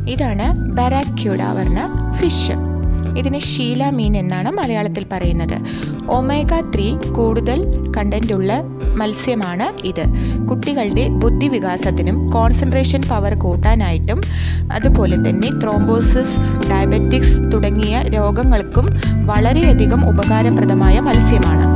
ഇതാണ് ബറാക്യൂഡ പറഞ്ഞ ഫിഷ്. ഇതിന് ഷീല മീൻ എന്നാണ് മലയാളത്തിൽ പറയുന്നത്. ഒമേഗ 3 കൂടുതൽ കണ്ടന്റുള്ള മത്സ്യമാണ് ഇത്. കുട്ടികളുടെ ബുദ്ധിവികാസത്തിനും കോൺസെൻട്രേഷൻ പവർ കൂട്ടാനായിട്ടും അതുപോലെ തന്നെ ത്രോംബോസിസ്, ഡയബറ്റിക്സ് തുടങ്ങിയ രോഗങ്ങൾക്കും വളരെയധികം ഉപകാരപ്രദമായ മത്സ്യമാണ്.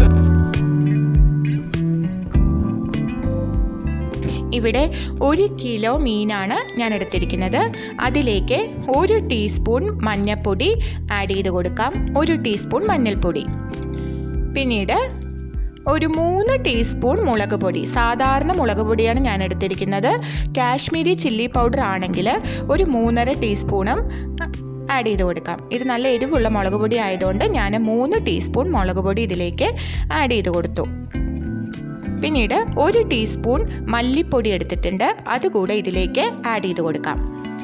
ഇവിടെ 1 കിലോ മീനാണ് ഞാൻ എടുത്തിരിക്കുന്നത്. അതിലേക്ക് 1 ടീസ്പൂൺ മഞ്ഞൾപ്പൊടി ആഡ് ചെയ്ത് കൊടുക്കാം, 1 ടീസ്പൂൺ മഞ്ഞൾപ്പൊടി. പിന്നീട് ഒരു 3 ടീസ്പൂൺ മുളക് പൊടി, സാധാരണ മുളക് പൊടിയാണ് ഞാൻ എടുത്തിരിക്കുന്നത്. കാശ്മീരി ചില്ലി പൗഡർ ആണെങ്കിൽ ഒരു 3.5 ടീസ്പൂണും ആഡ് ചെയ്ത് കൊടുക്കാം. ഇത് നല്ല എരിവുള്ള മുളക് പൊടി ആയതുകൊണ്ട് ഞാൻ 3 ടീസ്പൂൺ മുളക് പൊടി ഇതിലേക്ക് ആഡ് ചെയ്ത് കൊടുത്തു. പിന്നീട് 1 ടീസ്പൂൺ മല്ലിപ്പൊടി എടുത്തിട്ടുണ്ട്, അതുകൂടെ ഇതിലേക്ക് ആഡ് ചെയ്ത് കൊടുക്കാം.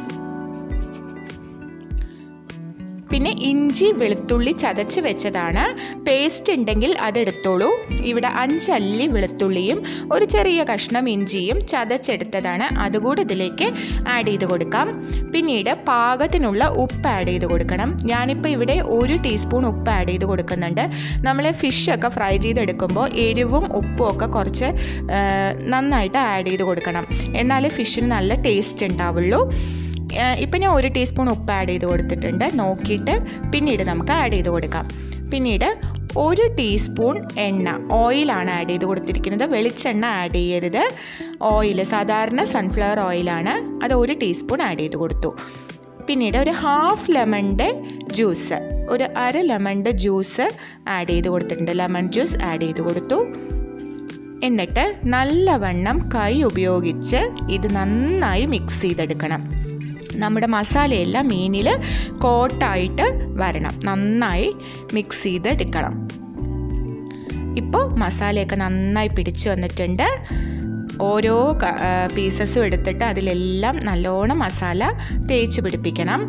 പിന്നെ ഇഞ്ചി വെളുത്തുള്ളി ചതച്ച് വെച്ചതാണ്. പേസ്റ്റ് ഉണ്ടെങ്കിൽ അതെടുത്തോളൂ. ഇവിടെ 5 അല്ലി വെളുത്തുള്ളിയും ഒരു ചെറിയ കഷ്ണം ഇഞ്ചിയും ചതച്ചെടുത്തതാണ്, അതുകൂടെ ഇതിലേക്ക് ആഡ് ചെയ്ത് കൊടുക്കാം. പിന്നീട് പാകത്തിനുള്ള ഉപ്പ് ആഡ് ചെയ്ത് കൊടുക്കണം. ഞാനിപ്പോൾ ഇവിടെ 1 ടീസ്പൂൺ ഉപ്പ് ആഡ് ചെയ്ത് കൊടുക്കുന്നുണ്ട്. നമ്മൾ ഫിഷൊക്കെ ഫ്രൈ ചെയ്തെടുക്കുമ്പോൾ എരിവും ഉപ്പും ഒക്കെ കുറച്ച് നന്നായിട്ട് ആഡ് ചെയ്ത് കൊടുക്കണം, എന്നാലേ ഫിഷിന് നല്ല ടേസ്റ്റ് ഉണ്ടാവുള്ളൂ. ഇപ്പം ഞാൻ 1 ടീസ്പൂൺ ഉപ്പ് ആഡ് ചെയ്ത് കൊടുത്തിട്ടുണ്ട്. നോക്കിയിട്ട് പിന്നീട് നമുക്ക് ആഡ് ചെയ്ത് കൊടുക്കാം. പിന്നീട് 1 ടീസ്പൂൺ എണ്ണ, ഓയിലാണ് ആഡ് ചെയ്ത് കൊടുത്തിരിക്കുന്നത്. വെളിച്ചെണ്ണ ആഡ് ചെയ്യരുത്. ഓയിൽ, സാധാരണ സൺഫ്ലവർ ഓയിലാണ്, അത് 1 ടീസ്പൂൺ ആഡ് ചെയ്ത് കൊടുത്തു. പിന്നീട് ഒരു ഹാഫ് ലെമണിൻ്റെ ജ്യൂസ്, ഒരു അര ലെമണിൻ്റെ ജ്യൂസ് ആഡ് ചെയ്ത് കൊടുത്തിട്ടുണ്ട്. ലെമൺ ജ്യൂസ് ആഡ് ചെയ്ത് കൊടുത്തു. എന്നിട്ട് നല്ലവണ്ണം കൈ ഉപയോഗിച്ച് ഇത് നന്നായി മിക്സ് ചെയ്തെടുക്കണം. നമ്മുടെ മസാലയെല്ലാം മീനിൽ കോട്ടായിട്ട് വരണം, നന്നായി മിക്സ് ചെയ്തെടുക്കണം. ഇപ്പോൾ മസാലയൊക്കെ നന്നായി പിടിച്ചു വന്നിട്ടുണ്ട്. ഓരോ പീസസും എടുത്തിട്ട് അതിലെല്ലാം നല്ലോണം മസാല തേച്ച് പിടിപ്പിക്കണം.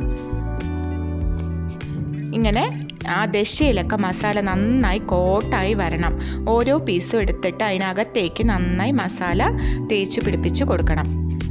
ഇങ്ങനെ ആ ദശയിലൊക്കെ മസാല നന്നായി കോട്ടായി വരണം. ഓരോ പീസും എടുത്തിട്ട് അതിനകത്തേക്ക് നന്നായി മസാല തേച്ച് പിടിപ്പിച്ച് കൊടുക്കണം.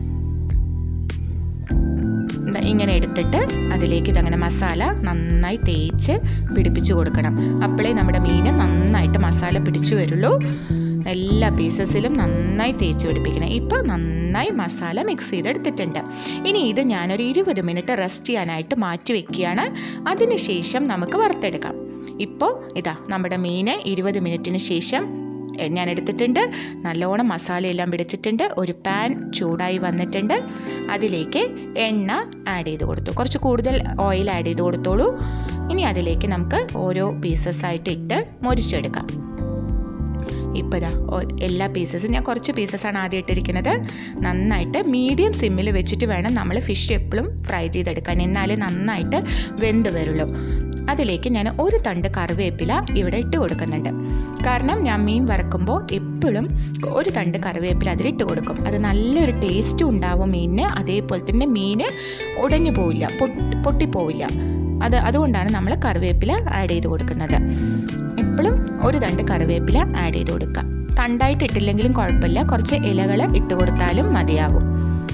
ഇങ്ങനെ എടുത്തിട്ട് അതിലേക്ക് ഇതങ്ങനെ മസാല നന്നായി തേച്ച് പിടിപ്പിച്ച് കൊടുക്കണം. അപ്പോഴേ നമ്മുടെ മീൻ നന്നായിട്ട് മസാല പിടിച്ചു വരുള്ളൂ. എല്ലാ പീസസിലും നന്നായി തേച്ച് പിടിപ്പിക്കണം. ഇപ്പോൾ നന്നായി മസാല മിക്സ് ചെയ്തെടുത്തിട്ടുണ്ട്. ഇനി ഇത് ഞാനൊരു 20 മിനിറ്റ് റെസ്റ്റ് ചെയ്യാനായിട്ട് മാറ്റി വയ്ക്കുകയാണ്. അതിനുശേഷം നമുക്ക് വറുത്തെടുക്കാം. ഇപ്പോൾ ഇതാ നമ്മുടെ മീൻ 20 മിനിറ്റിന് ശേഷം ഞാൻ എടുത്തിട്ടുണ്ട്. നല്ലോണം മസാലയെല്ലാം പിടിച്ചിട്ടുണ്ട്. ഒരു പാൻ ചൂടായി വന്നിട്ടുണ്ട്. അതിലേക്ക് എണ്ണ ആഡ് ചെയ്ത് കൊടുത്തു. കുറച്ച് കൂടുതൽ ഓയിൽ ആഡ് ചെയ്ത് കൊടുത്തോളൂ. ഇനി അതിലേക്ക് നമുക്ക് ഓരോ പീസസായിട്ട് ഇട്ട് മൊരിച്ചെടുക്കാം. ഇപ്പോൾ ഇതാ എല്ലാ പീസസും, ഞാൻ കുറച്ച് പീസസാണ് ആദ്യം ഇട്ടിരിക്കുന്നത്. നന്നായിട്ട് മീഡിയം സിമ്മിൽ വെച്ചിട്ട് വേണം നമ്മൾ ഫിഷ് എപ്പോഴും ഫ്രൈ ചെയ്തെടുക്കാൻ, എന്നാലേ നന്നായിട്ട് വെന്ത് വരുള്ളൂ. അതിലേക്ക് ഞാൻ 1 തണ്ട് കറിവേപ്പില ഇവിടെ ഇട്ട് കൊടുക്കുന്നുണ്ട്. കാരണം ഞാൻ മീൻ വറക്കുമ്പോൾ എപ്പോഴും 1 തണ്ട് കറിവേപ്പില അതിലിട്ട് കൊടുക്കും. അത് നല്ലൊരു ടേസ്റ്റും ഉണ്ടാവും മീനിന്. അതേപോലെ തന്നെ മീൻ ഉടഞ്ഞു പോവില്ല, പൊട്ടിപ്പോവില്ല. അതുകൊണ്ടാണ് നമ്മൾ കറിവേപ്പില ആഡ് ചെയ്ത് കൊടുക്കുന്നത്. എപ്പോഴും 1 തണ്ട് കറിവേപ്പില ആഡ് ചെയ്ത് കൊടുക്കുക. തണ്ടായിട്ട് ഇട്ടില്ലെങ്കിലും കുഴപ്പമില്ല, കുറച്ച് ഇലകൾ ഇട്ട് കൊടുത്താലും മതിയാവും.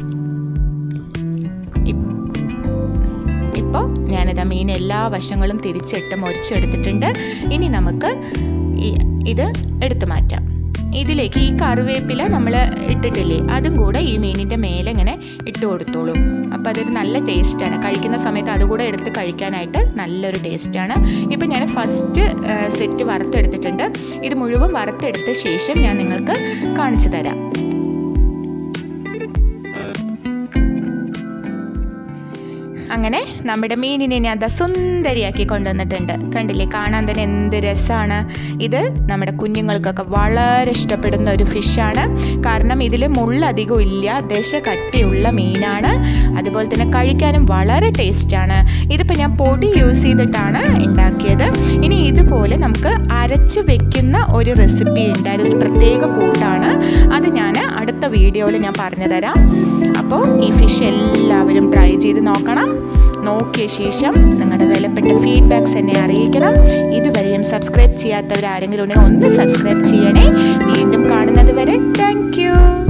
ഇപ്പോൾ ഞാനിതാ മീൻ എല്ലാ വശങ്ങളും തിരിച്ചിട്ട് മൊരിച്ചെടുത്തിട്ടുണ്ട്. ഇനി നമുക്ക് ഇത് എടുത്തു മാറ്റാം. ഇതിലേക്ക് ഈ കറിവേപ്പില നമ്മൾ ഇട്ടിട്ടില്ലേ, അതും കൂടെ ഈ മീനിൻ്റെ മേലെ ഇങ്ങനെ ഇട്ട് കൊടുത്തോളൂ. അപ്പോൾ അതൊരു നല്ല ടേസ്റ്റാണ്. കഴിക്കുന്ന സമയത്ത് അതുകൂടെ എടുത്ത് കഴിക്കാനായിട്ട് നല്ലൊരു ടേസ്റ്റാണ്. ഇപ്പം ഞാൻ ഫസ്റ്റ് സെറ്റ് വറുത്തെടുത്തിട്ടുണ്ട്. ഇത് മുഴുവൻ വറുത്തെടുത്ത ശേഷം ഞാൻ നിങ്ങൾക്ക് കാണിച്ചു തരാം. അങ്ങനെ നമ്മുടെ മീനിനെ ഞാൻ സുന്ദരിയാക്കി കൊണ്ടുവന്നിട്ടുണ്ട്. കണ്ടില്ലേ, കാണാൻ തന്നെ എന്ത് രസമാണ്. ഇത് നമ്മുടെ കുഞ്ഞുങ്ങൾക്കൊക്കെ വളരെ ഇഷ്ടപ്പെടുന്ന ഒരു ഫിഷാണ്. കാരണം ഇതിൽ മുള്ളധികം ഇല്ല, ദശ കട്ടിയുള്ള മീനാണ്. അതുപോലെ തന്നെ കഴിക്കാനും വളരെ ടേസ്റ്റാണ്. ഇതിപ്പോൾ ഞാൻ പൊടി യൂസ് ചെയ്തിട്ടാണ് ഉണ്ടാക്കിയത്. ഇനി ഇതുപോലെ നമുക്ക് അരച്ച് വെക്കുന്ന ഒരു റെസിപ്പി ഉണ്ട്, അതൊരു പ്രത്യേക കൂട്ടാണ്. അത് ഞാൻ അടുത്ത വീഡിയോയിൽ ഞാൻ പറഞ്ഞു തരാം. അപ്പോൾ ഈ ഫിഷ് എല്ലാവരും ട്രൈ ചെയ്ത് നോക്കണം. നോക്കിയ ശേഷം നിങ്ങളുടെ വിലപ്പെട്ട ഫീഡ്ബാക്ക്സ് എന്നെ അറിയിക്കണം. ഇതുവരെയും സബ്സ്ക്രൈബ് ചെയ്യാത്തവരാരെങ്കിലും ഉണ്ടെങ്കിൽ ഒന്ന് സബ്സ്ക്രൈബ് ചെയ്യണേ. വീണ്ടും കാണുന്നത് വരെ താങ്ക് യു.